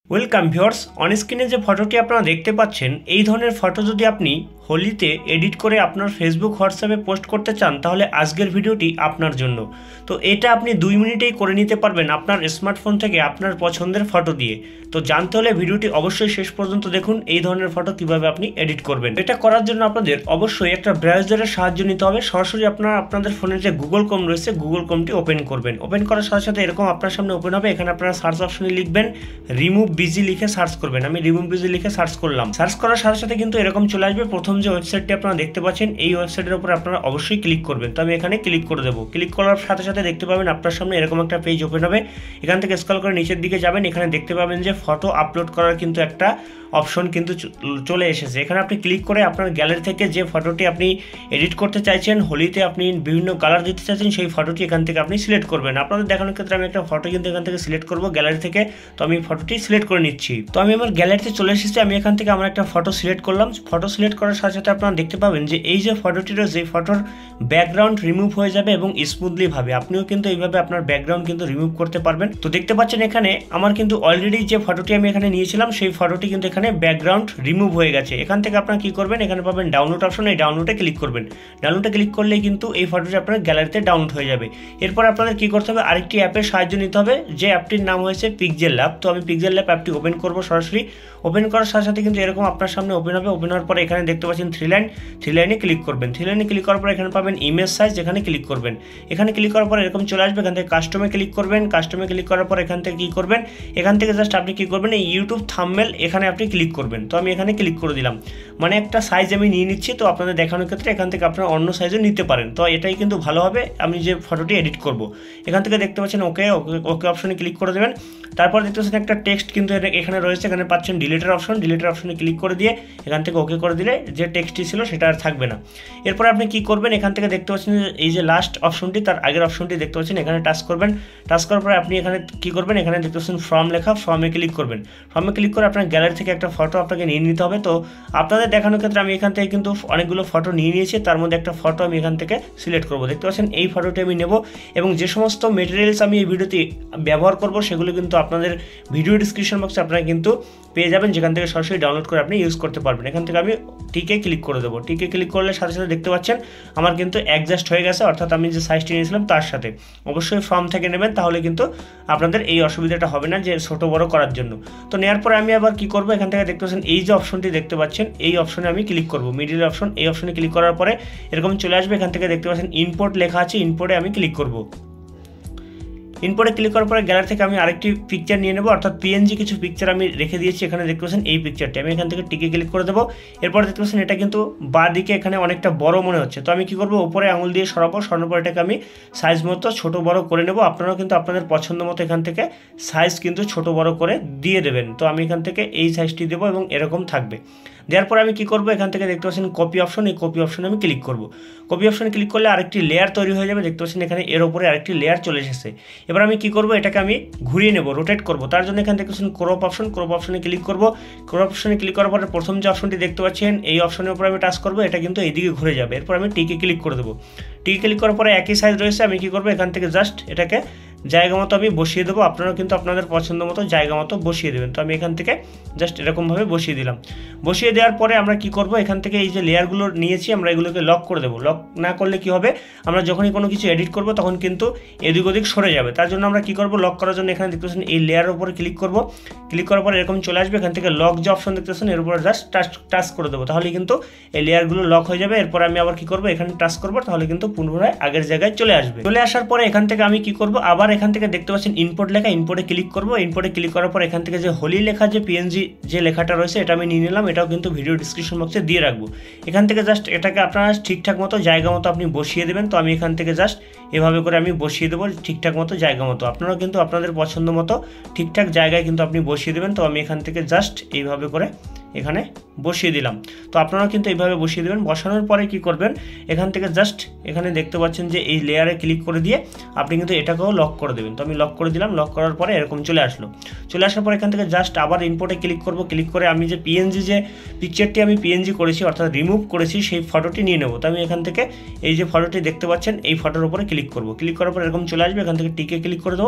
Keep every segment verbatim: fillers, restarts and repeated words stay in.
Welcome viewers, on স্ক্রিনে যে ফটোটি আপনারা দেখতে পাচ্ছেন এই ধরনের ফটো যদি আপনি হোলিতে এডিট করে আপনার ফেসবুক হোয়াটসঅ্যাপে পোস্ট করতে চান তাহলে আজকের ভিডিওটি আপনার জন্য। তো এটা আপনি দুই মিনিটেই করে নিতে পারবেন আপনার স্মার্টফোন থেকে আপনার পছন্দের ফটো দিয়ে। তো জানতে হলে ভিডিওটি অবশ্যই শেষ পর্যন্ত দেখুন এই ধরনের ফটো কিভাবে আপনি এডিট করবেন। এটা করার জন্য আপনাদের অবশ্যই একটা ব্রাউজারের সাহায্য নিতে হবে। সরাসরি আপনারা আপনাদের ফোনের যে গুগল ক্রোম রয়েছে গুগল ক্রোমটি ওপেন করবেন। ওপেন করার সাথে সাথে এরকম আপনার সামনে ওপেন হবে। এখানে আপনারা সার্চ অপশনে লিখবেন রিমুভ বিজি লিখে সার্চ করবেন। আমি রিমুভ বিজি লিখে সার্চ করলাম। সার্চ করার সাথে সাথে কিন্তু এরকম চলে আসবে। প্রথম যে ওয়েবসাইটটি আপনারা দেখতে পাচ্ছেন এই ওয়েবসাইটের উপর আপনারা অবশ্যই ক্লিক করবেন। তো আমি এখানে ক্লিক করে দেবো। ক্লিক করার সাথে সাথে দেখতে পাবেন আপনার সামনে এরকম একটা পেজ ওপেন হবে। এখান থেকে স্ক্রল করে নিচের দিকে যাবেন। এখানে দেখতে পাবেন যে ফটো আপলোড করার কিন্তু একটা অপশন কিন্তু চলে এসেছে। এখানে আপনি ক্লিক করে আপনার গ্যালারি থেকে যে ফটোটি আপনি এডিট করতে চাইছেন, হোলিতে আপনি বিভিন্ন কালার দিতে চাইছেন, সেই ফটোটি এখান থেকে আপনি সিলেক্ট করবেন। আপনাদের দেখানোর ক্ষেত্রে আমি একটা ফটো কিন্তু এখান থেকে সিলেক্ট করব গ্যালারি থেকে। তো আমি ফটোটি সিলেক্ট করে নিচ্ছি। তো আমি আমার গ্যালারিতে চলে এসেছি। আমি এখান থেকে আমার একটা ফটো সিলেক্ট করলাম। ফটো সিলেক্ট করার সাথে সাথে আপনারা দেখতে পাবেন যে এই যে ফটোটি রয়েছে এই ফটোর ব্যাকগ্রাউন্ড রিমুভ হয়ে যাবে এবং স্মুথলি ভাবে আপনিও কিন্তু এইভাবে আপনার ব্যাকগ্রাউন্ড কিন্তু রিমুভ করতে পারবেন। তো দেখতে পাচ্ছেন এখানে আমার কিন্তু অলরেডি যে ফটোটি আমি এখানে নিয়েছিলাম সেই ফটোটি কিন্তু এখানে ব্যাকগ্রাউন্ড রিমুভ হয়ে গেছে। এখান থেকে আপনারা কি করবেন, এখানে পাবেন ডাউনলোড অপশন। এই ডাউনলোডে ক্লিক করবেন। ডাউনলোডে ক্লিক করলেই কিন্তু এই ফটোটি আপনার গ্যালারিতে ডাউনলোড হয়ে যাবে। এরপর আপনাদের কি করতে হবে, আরেকটি অ্যাপের সাহায্য নিতে হবে। যে অ্যাপটির নাম হয়েছে পিক্সেল ল্যাব। তো আমি পিক্সেল ল্যাব অ্যাপটি ওপেন করব সরাসরি। ওপেন করার সাথে সাথে কিন্তু এরকম আপনার সামনে ওপেন হবে। ওপেন হওয়ার পরে এখানে দেখতে পাচ্ছেন থ্রি লাইন। থ্রি লাইনে ক্লিক করবেন। থ্রি লাইনে ক্লিক করার পর এখানে পাবেন ইমেজ সাইজ। এখানে ক্লিক করবেন। এখানে ক্লিক করার পর এরকম চলে আসবে। এখান থেকে কাস্টমে ক্লিক করবেন। কাস্টমে ক্লিক করার পর এখান থেকে কি করবেন, এখান থেকে জাস্ট আপনি কি করবেন, এই ইউটিউব থাম্বনেল এখানে আপনি ক্লিক করবেন। তো আমি এখানে ক্লিক করে দিলাম। মানে একটা সাইজ আমি নিয়ে নিচ্ছি। তো আপনাদের দেখানোর ক্ষেত্রে এখান থেকে আপনারা অন্য সাইজও নিতে পারেন। তো এটাই কিন্তু ভালো হবে আমি যে ফটোটি এডিট করব। এখান থেকে দেখতে পাচ্ছেন ওকে ওকে অপশনে ক্লিক করে দেবেন। তারপর দেখতে পাচ্ছেন একটা টেক্সট কিন্তু এখানে রয়েছে। এখানে পাচ্ছেন ডিলিটের অপশন। ডিলিটের অপশনে ক্লিক করে দিয়ে এখান থেকে ওকে করে দিলে যে টেক্সটটি ছিল সেটা আর থাকবে না। এরপর আপনি কি করবেন, এখান থেকে দেখতে পাচ্ছেন এই যে লাস্ট অপশনটি তার আগের অপশনটি দেখতে পাচ্ছেন। এখানে টাচ করবেন। টাচ করার পরে আপনি এখানে কি করবেন, এখানে দেখতে পাচ্ছেন ফ্রম লেখা। ফর্মে ক্লিক করবেন। ফর্মে ক্লিক করে আপনার গ্যালারি থেকে একটা ফটো আপনাকে নিয়ে নিতে হবে। তো আপনাদের দেখানোর ক্ষেত্রে আমি এখান থেকে কিন্তু অনেকগুলো ফটো নিয়ে নিয়েছি। তার মধ্যে একটা ফটো আমি এখান থেকে সিলেক্ট করব। দেখতে পাচ্ছেন এই ফটোটি আমি নেব এবং যে সমস্ত মেটেরিয়ালস আমি এই ভিডিওতে ব্যবহার করব সেগুলো কিন্তু আপনাদের ভিডিও ডিসক্রিপশন বক্সে আপনারা কিন্তু পেয়ে যাবেন, যেখান থেকে সরাসরি ডাউনলোড করে আপনি ইউজ করতে পারবেন। এখান থেকে আমি টিকে ক্লিক করে দেবো। টিকে ক্লিক করলে সাথে সাথে দেখতে পাচ্ছেন আমার কিন্তু অ্যাডজাস্ট হয়ে গেছে, অর্থাৎ আমি যে সাইজটি নিয়েছিলাম তার সাথে। অবশ্যই ফর্ম থেকে নেবেন, তাহলে কিন্তু আপনাদের এই অসুবিধাটা হবে না যে ছোটো বড়ো করার জন্য। তো নেওয়ার পরে আমি আবার কি করব, এখান থেকে দেখতে পাচ্ছেন এই যে অপশনটি দেখতে পাচ্ছেন এই অপশনে আমি ক্লিক করব। মিডিল অপশন, এই অপশনে ক্লিক করার পরে এরকম চলে আসবে। এখান থেকে দেখতে পাচ্ছেন ইম্পোর্ট লেখা আছে। ইম্পোর্টে আমি ক্লিক করব। ইম্পোর্টে ক্লিক করার পরে গ্যালারি থেকে আমি আরেকটি পিকচার নিয়ে নেব, অর্থাৎ পিএনজি কিছু পিকচার আমি রেখে দিয়েছি। এখানে দেখতে পাচ্ছেন এই পিকচারটি আমি এখান থেকে টিকে ক্লিক করে দেবো। এরপর দেখতে পাচ্ছেন এটা কিন্তু বাঁ দিকে এখানে অনেকটা বড় মনে হচ্ছে। তো আমি কি করব, উপরে আঙুল দিয়ে সরাবো। সরানোর পর এটাকে আমি সাইজ মতো ছোট বড় করে নেব। আপনারাও কিন্তু আপনাদের পছন্দ মতো এখান থেকে সাইজ কিন্তু ছোট বড় করে দিয়ে দেবেন। তো আমি এখান থেকে এই সাইজটি দেবো এবং এরকম থাকবে। দেওয়ার পরে আমি কি করব, এখান থেকে দেখতে পাচ্ছেন কপি অপশন। এই কপি অপশনে আমি ক্লিক করব। কপি অপশনে ক্লিক করলে আরেকটি লেয়ার তৈরি হয়ে যাবে। দেখতে পাচ্ছেন এখানে এর উপরে আরেকটি লেয়ার চলে এসেছে। এবার আমি কি করব, এটাকে আমি ঘুরিয়ে নেব, রোটেট করব। তার জন্য এখানে দেখতে পাচ্ছেন ক্রপ অপশন। ক্রপ অপশনে ক্লিক করব। ক্রপ অপশনে ক্লিক করার পরে প্রথম যে অপশনটি দেখতে পাচ্ছেন এই অপশনের উপর আমি টাচ করব। এটা কিন্তু এইদিকে ঘুরে যাবে। এরপর আমি টিকে ক্লিক করে দেবো। টিকে ক্লিক করার পরে একই সাইজ রয়েছে। আমি কি করব, এখান থেকে জাস্ট এটাকে জায়গা মতো আমি বসিয়ে দেবো। আপনারাও কিন্তু আপনাদের পছন্দ মতো জায়গা মতো বসিয়ে দেবেন। তো আমি এখান থেকে জাস্ট এরকমভাবে বসিয়ে দিলাম। বসিয়ে দেওয়ার পরে আমরা কি করব, এখান থেকে এই যে লেয়ারগুলো নিয়েছি আমরা এগুলোকে লক করে দেবো। লক না করলে কি হবে, আমরা যখনই কোনো কিছু এডিট করব তখন কিন্তু এদিক ওদিক সরে যাবে। তার জন্য আমরা কি করব, লক করার জন্য এখানে দেখতে পাচ্ছেন এই লেয়ারের উপরে ক্লিক করব। ক্লিক করার পরে এরকম চলে আসবে। এখান থেকে লক যে অপশন দেখতে পাচ্ছেন এর উপরে জাস্ট টাচ টাচ করে দেবো। তাহলে কিন্তু এই লেয়ারগুলো লক হয়ে যাবে। এরপর আমি আবার কি করব, এখানে টাচ করব। তাহলে কিন্তু পুনরায় আগের জায়গায় চলে আসবে। চলে আসার পরে এখান থেকে আমি কি করব, আবার এখান থেকে দেখতে পাচ্ছেন ইম্পোর্ট লেখা। ইম্পোর্টে ক্লিক করব। ইম্পোর্টে ক্লিক করার পর এখান থেকে যে হোলি লেখা যে পিএনজি যে লেখাটা রয়েছে এটা আমি নিয়ে নিলাম। এটাও কিন্তু ভিডিও ডিসক্রিপশন বক্সে দিয়ে রাখবো। এখান থেকে জাস্ট এটাকে আপনারা ঠিকঠাক মতো জায়গা মতো আপনি বসিয়ে দেবেন। তো আমি এখান থেকে জাস্ট এভাবে করে আমি বসিয়ে দেবো ঠিকঠাক মতো জায়গা মতো। আপনারাও কিন্তু আপনাদের পছন্দ মতো ঠিকঠাক জায়গায় কিন্তু আপনি বসিয়ে দেবেন। তো আমি এখান থেকে জাস্ট এইভাবে করে এখানে বসিয়ে দিলাম। তো আপনারা কিন্তু এইভাবে বসিয়ে দেবেন। বসানোর পরে কি করবেন, এখান থেকে জাস্ট এখানে দেখতে পাচ্ছেন যে এই লেয়ারে ক্লিক করে দিয়ে আপনি কিন্তু এটাকেও লক করে দেবেন। তো আমি লক করে দিলাম। লক করার পরে এরকম চলে আসলো। চলে আসার পর এখান থেকে জাস্ট আবার ইম্পোর্টে ক্লিক করব। ক্লিক করে আমি যে পিএনজি যে পিকচারটি আমি পিএনজি করেছি অর্থাৎ রিমুভ করেছি সেই ফটোটি নিয়ে নেব। তো আমি এখান থেকে এই যে ফটোটি দেখতে পাচ্ছেন এই ফটোর উপরে ক্লিক করব। ক্লিক করার পর এরকম চলে আসবে। এখান থেকে টিকে ক্লিক করে দেবো।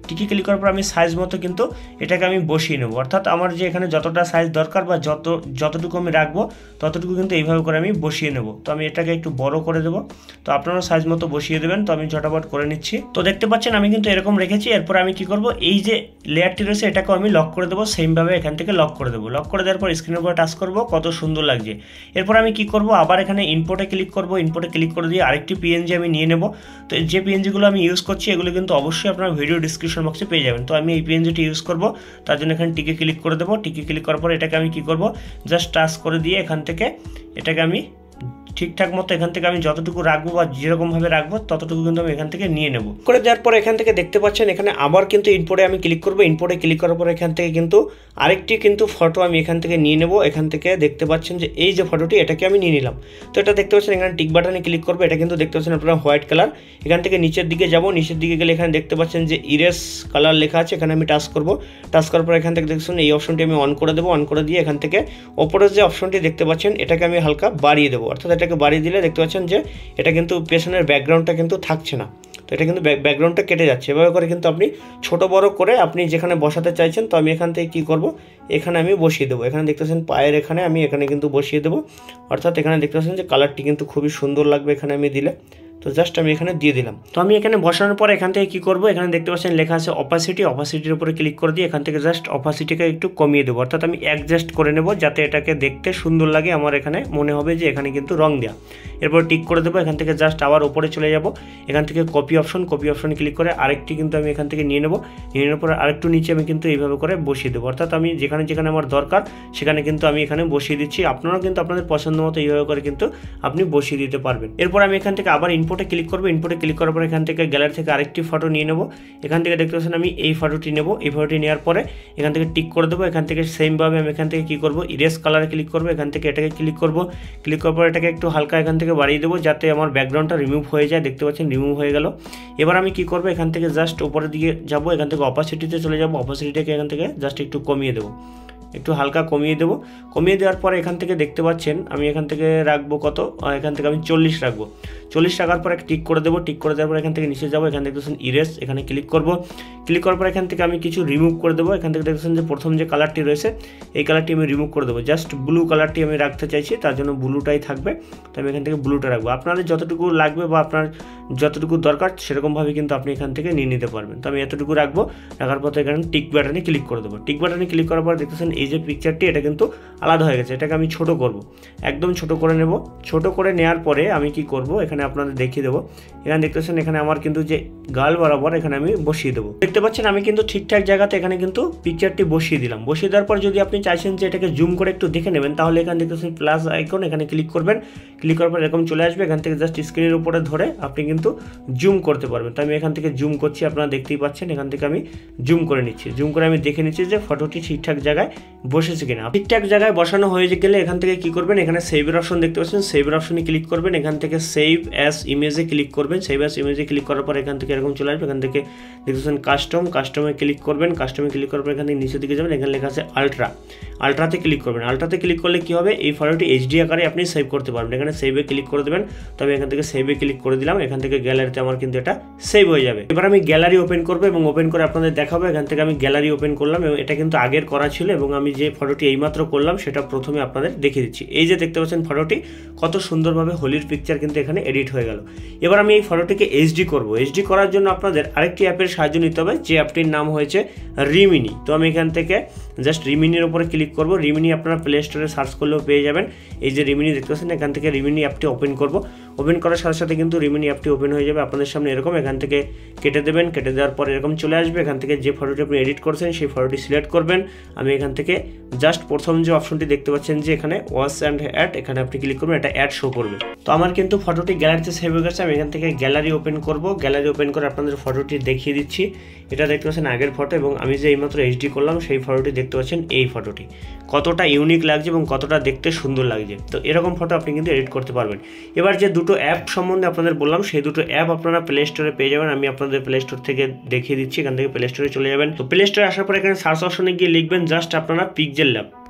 টিকে ক্লিক করার পর আমি সাইজ মতো কিন্তু এটাকে আমি বসিয়ে নেব, অর্থাৎ আমার যে এখানে যতটা সাইজ দরকার বা যত যতটুকু আমি রাখবো ততটুকু কিন্তু এইভাবে করে আমি বসিয়ে নেব। তো আমি এটাকে একটু বড় করে দেবো, তো আপনারা সাইজ মতো বসিয়ে দেবেন। তো আমি ঝটাপট করে নিচ্ছি। তো দেখতে পাচ্ছেন আমি কিন্তু এরকম রেখেছি। এরপর আমি কি করব, এই যে লেয়ারটি রয়েছে এটাকে আমি লক করে দেবো, সেমভাবে এখান থেকে লক করে দেবো। লক করে দেওয়ার পর স্ক্রিনের উপর টাচ করব, কত সুন্দর লাগছে। এরপর আমি কি করব, আবার এখানে ইনপোর্টে ক্লিক করব, ইনপোর্টে ক্লিক করে দিয়ে আরেকটি পিএনজি আমি নিয়ে নেব। তো যে পিএনজিগুলো আমি ইউজ করছি এগুলো কিন্তু অবশ্যই আপনার ভিডিও ডিসক্রিপশন বক্সে পেয়ে যাবেন। তো আমি এই পিএনজিটি ইউজ করব, তার জন্য এখানে টিকে ক্লিক করে দেবো। টিকে ক্লিক করার পর এটাকে আমি কি করব, জাস্ট টাচ করে দিয়ে এখান থেকে এটাকে আমি ঠিকঠাক মতো এখান থেকে আমি যতটুকু রাখবো বা যেরকমভাবে রাখবো ততটুকু কিন্তু আমি এখান থেকে নিয়ে নেব। করে দেওয়ার পর এখান থেকে দেখতে পাচ্ছেন এখানে আবার কিন্তু ইনপোর্টে আমি ক্লিক করবো। ইনপোর্টে ক্লিক করার পর এখান থেকে কিন্তু আরেকটি কিন্তু ফটো আমি এখান থেকে নিয়ে নেব। এখান থেকে দেখতে পাচ্ছেন যে এই যে ফটোটি এটাকে আমি নিয়ে নিলাম। তো এটা দেখতে পাচ্ছেন এখানে টিক বাটনে ক্লিক করবো, এটা কিন্তু দেখতে পাচ্ছেন আপনারা হোয়াইট কালার। এখান থেকে নিচের দিকে যাব, নিচের দিকে গেলে এখানে দেখতে পাচ্ছেন যে ইরেজ কালার লেখা আছে, এখানে আমি টাচ করব। টাচ করার পর এখান থেকে দেখছেন এই অপশনটি আমি অন করে দেবো। অন করে দিয়ে এখান থেকে ওপরের যে অপশনটি দেখতে পাচ্ছেন এটাকে আমি হালকা বাড়িয়ে দেবো, অর্থাৎ এটাকে বাড়িয়ে দিলে দেখতে পাচ্ছেন যে এটা কিন্তু পেছনের ব্যাকগ্রাউন্ডটা কিন্তু থাকছে না, তো এটা কিন্তু ব্যাকগ্রাউন্ডটা কেটে যাচ্ছে। এভাবে করে কিন্তু আপনি ছোট বড় করে আপনি যেখানে বসাতে চাইছেন, তো আমি এখান থেকে কী করব, এখানে আমি বসিয়ে দেবো। এখানে দেখতে পাচ্ছেন পায়ের এখানে আমি এখানে কিন্তু বসিয়ে দেবো, অর্থাৎ এখানে দেখতে পাচ্ছেন যে কালারটি কিন্তু খুবই সুন্দর লাগবে এখানে আমি দিলে। তো জাস্ট আমি এখানে দিয়ে দিলাম। তো আমি এখানে বসানোর পর এখান থেকে কী করবো, এখানে দেখতে পাচ্ছেন লেখা আছে অপাসিটি। অপাসিটির উপরে ক্লিক করে দিয়ে এখান থেকে জাস্ট অপাসিটিকে একটু কমিয়ে দেবো, অর্থাৎ আমি অ্যাডজাস্ট করে নেব যাতে এটাকে দেখতে সুন্দর লাগে, আমার এখানে মনে হবে যে এখানে কিন্তু রং দেওয়া। এরপর টিক করে দেবো। এখান থেকে জাস্ট আবার উপরে চলে যাব, এখান থেকে কপি অপশন, কপি অপশনে ক্লিক করে আরেকটি কিন্তু আমি এখান থেকে নিয়ে নেব। নিয়ে নেওয়ার পর আরেকটু নিচে আমি কিন্তু এইভাবে করে বসিয়ে দেবো, অর্থাৎ আমি যেখানে যেখানে আমার দরকার সেখানে কিন্তু আমি এখানে বসিয়ে দিচ্ছি। আপনারাও কিন্তু আপনাদের পছন্দ মতো এইভাবে করে কিন্তু আপনি বসিয়ে দিতে পারবেন। এরপর আমি এখান থেকে আবার ইনপোর্টে ক্লিক করবো। ইনপোর্টে ক্লিক করার পর এখান থেকে গ্যালারি থেকে আরেকটি ফটো নিয়ে নেব। এখান থেকে দেখতে পাচ্ছেন আমি এই ফটোটি নেব। এই ফটোটি নেওয়ার পরে এখান থেকে টিক করে দেবো। এখান থেকে সেমভাবে আমি এখান থেকে কী করবো, ইরেজ কালারে ক্লিক করবো। এখান থেকে এটাকে ক্লিক করবো। ক্লিক করার পর এটাকে একটু হালকা এখান থেকে বাড়িয়ে দেবো যাতে আমার ব্যাকগ্রাউন্ডটা রিমুভ হয়ে যায়। দেখতে পাচ্ছেন রিমুভ হয়ে গেল। এবার আমি কী করবো, এখান থেকে জাস্ট উপরের দিকে যাব, এখান থেকে অপাসিটিতে চলে যাব। অপাসিটিটাকে এখান থেকে জাস্ট একটু কমিয়ে দেবো, একটু হালকা কমিয়ে দেবো। কমিয়ে দেওয়ার পরে এখান থেকে দেখতে পাচ্ছেন আমি এখান থেকে রাখবো কত, এখান থেকে আমি চল্লিশ রাখবো। চল্লিশ রাখার পরে টিক করে দেবো। টিক করে দেওয়ার পর এখান থেকে নিচে যাবো, এখান থেকে দেখছেন ইরেজ, এখানে ক্লিক করবো। ক্লিক করার পর এখান থেকে আমি কিছু রিমুভ করে দেবো। এখান থেকে দেখছেন যে প্রথম যে কালারটি রয়েছে এই কালারটি আমি রিমুভ করে দেবো। জাস্ট ব্লু কালারটি আমি রাখতে চাইছি, তার জন্য ব্লুটাই থাকবে। তো আমি এখান থেকে ব্লুটা রাখবো। আপনাদের যতটুকু লাগবে বা আপনার যতটুকু দরকার সেরকমভাবে কিন্তু আপনি এখান থেকে নিয়ে নিতে পারবেন। তো আমি এতটুকু রাখবো। রাখার পর এখানে টিক বাটনে ক্লিক করে দেবো। টিক বাটনে ক্লিক করার পর দেখতেছেন এই যে পিকচারটি এটা কিন্তু আলাদা হয়ে গেছে। এটাকে আমি ছোট করব, একদম ছোট করে নেব। ছোট করে নেওয়ার পরে আমি কি করব, এখানে আপনাদের দেখিয়ে দেবো। এখানে দেখতেছেন এখানে আমার কিন্তু যে গাল বরাবর এখানে আমি বসিয়ে দেবো। দেখতে পাচ্ছেন আমি কিন্তু ঠিকঠাক জায়গাতে এখানে কিন্তু পিকচারটি বসিয়ে দিলাম। বসিয়ে দেওয়ার পর যদি আপনি চাইছেন যে এটাকে জুম করে একটু দেখে নেবেন, তাহলে এখানে দেখতেছেন প্লাস আইকন, এখানে ক্লিক করবেন। ক্লিক করার পর এরকম চলে আসবে। এখান থেকে জাস্ট স্ক্রিনের উপরে ধরে আপনি কিন্তু জুম করতে পারবেন। তো আমি এখান থেকে জুম করছি, আপনারা দেখতেই পাচ্ছেন। এখান থেকে আমি জুম করে নিচ্ছি। জুম করে আমি দেখে নিচ্ছি যে ফটোটি ঠিকঠাক জায়গায় বসেছে কিনা। ঠিকঠাক জায়গায় বসানো হয়ে গেলে এখান থেকে কি করবেন, এখানে সেভের অপশন দেখতে পাচ্ছেন, সেভের অপশনে ক্লিক করবেন। এখান থেকে সেভ অ্যাজ ইমেজে ক্লিক করবেন। সেভ অ্যাজ ইমেজে ক্লিক করার পর এখান থেকে এরকম চলে আসবে। এখান থেকে দেখতেছেন কাস্টম, কাস্টমে ক্লিক করবেন। কাস্টমে ক্লিক করার পর এখান থেকে নিচের দিকে যাবেন, এখানে লেখা আছে আলট্রা, আলট্রাতে ক্লিক করবেন। আলট্রাতে ক্লিক করলে কি হবে, এই ফটোটি এইচডি আকারে আপনি সেভ করতে পারবেন। এখানে সেভে ক্লিক করে দেবেন। তো আমি এখান থেকে সেভে ক্লিক করে দিলাম। এখান থেকে গ্যালারিতে আমার কিন্তু এটা সেভ হয়ে যাবে। এবার আমি গ্যালারি ওপেন করবো এবং ওপেন করে আপনাদের দেখাবো। এখান থেকে আমি গ্যালারি ওপেন করলাম এবং এটা কিন্তু আগের করা ছিল এবং আমি যে ফটোটি এইমাত্র করলাম সেটা প্রথমে আপনাদের দেখিয়ে দিচ্ছি। এই যে দেখতে পাচ্ছেন ফটোটি কত সুন্দরভাবে হোলির পিকচার কিন্তু এখানে এডিট হয়ে গেল। এবার আমি এই ফটোটিকে এইচডি করব। এইচডি করার জন্য আপনাদের আরেকটি অ্যাপের সাহায্য নিতে হবে, যে অ্যাপটির নাম হয়েছে রিমিনি। তো আমি এখান থেকে জাস্ট রিমিনির উপরে ক্লিক করব। রিমিনি আপনারা প্লে স্টোরে সার্চ করলেও পেয়ে যাবেন। এই যে রিমিনি দেখতে পাচ্ছেন, এখান থেকে রিমিনি অ্যাপটি ওপেন করব। ওপেন করার সাথে সাথে কিন্তু রিমিনি অ্যাপটি ওপেন হয়ে যাবে আপনাদের সামনে এরকম। এখান থেকে কেটে দেবেন, কেটে দেওয়ার পর এরকম চলে আসবে। এখান থেকে যে ফটোটি আপনি এডিট করছেন সেই ফটোটি সিলেক্ট করবেন। আমি এখান থেকে জাস্ট প্রথম যে অপশনটি দেখতে পাচ্ছেন যে এখানে ওয়াচ অ্যান্ড অ্যাড, এখানে আপনি ক্লিক করবেন, এটা অ্যাড শো করবে। তো আমার কিন্তু ফটোটি গ্যালারিতে সেভ হয়ে গেছে। আমি এখান থেকে গ্যালারি ওপেন করব। গ্যালারি ওপেন করে আপনাদের ফটোটি দেখিয়ে দিচ্ছি। এটা দেখতে পাচ্ছেন আগের ফটো এবং আমি যে এইমাত্র এইচডি করলাম সেই ফটোটি দেখতে পাচ্ছেন। এই ফটোটি কতটা ইউনিক লাগছে এবং কতটা দেখতে সুন্দর লাগছে। তো এরকম ফটো আপনি কিন্তু এডিট করতে পারবেন। এবার যে দুটো অ্যাপ সম্বন্ধে আপনাদের বললাম সেই দুটো অ্যাপ আপনারা প্লে স্টোরে পেয়ে যাবেন। আমি আপনাদের প্লে স্টোর থেকে দেখিয়ে দিচ্ছি। এখান থেকে প্লে স্টোরে চলে যাবেন। তো প্লে স্টোরে আসার পর এখানে সার্চ অপশনে গিয়ে লিখবেন জাস্ট আপনারা pixel lab.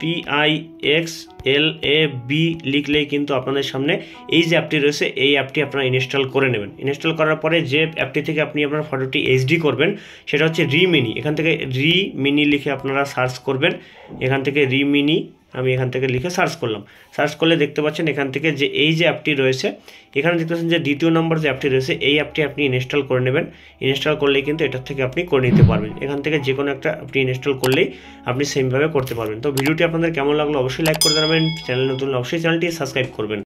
P I X L A B লিখলেই কিন্তু আপনাদের সামনে এই যে অ্যাপটি রয়েছে এই অ্যাপটি আপনারা ইনস্টল করে নেবেন। ইনস্টল করার পরে যে অ্যাপটি থেকে আপনি আপনার ফটোটি এইচডি করবেন সেটা হচ্ছে রিমিনি। এখান থেকে রিমিনি লিখে আপনারা সার্চ করবেন। এখান থেকে রিমিনি আমি এখান থেকে লিখে সার্চ করলাম। সার্চ করলে দেখতে পাচ্ছেন এখান থেকে যে এই যে অ্যাপটি রয়েছে, এখানে দেখতে পাচ্ছেন যে দ্বিতীয় নম্বর যে অ্যাপটি রয়েছে এই অ্যাপটি আপনি ইনস্টল করে নেবেন। ইনস্টল করলেই কিন্তু এটার থেকে আপনি করে নিতে পারবেন। এখান থেকে যে কোনো একটা আপনি ইনস্টল করলেই আপনি সেমভাবে করতে পারবেন। তো ভিডিওটি আপনাদের কেমন লাগলো অবশ্যই লাইক করে জানাবেন। চ্যানেল নতুন অবশ্যই চ্যানেলটি সাবস্ক্রাইব করবেন।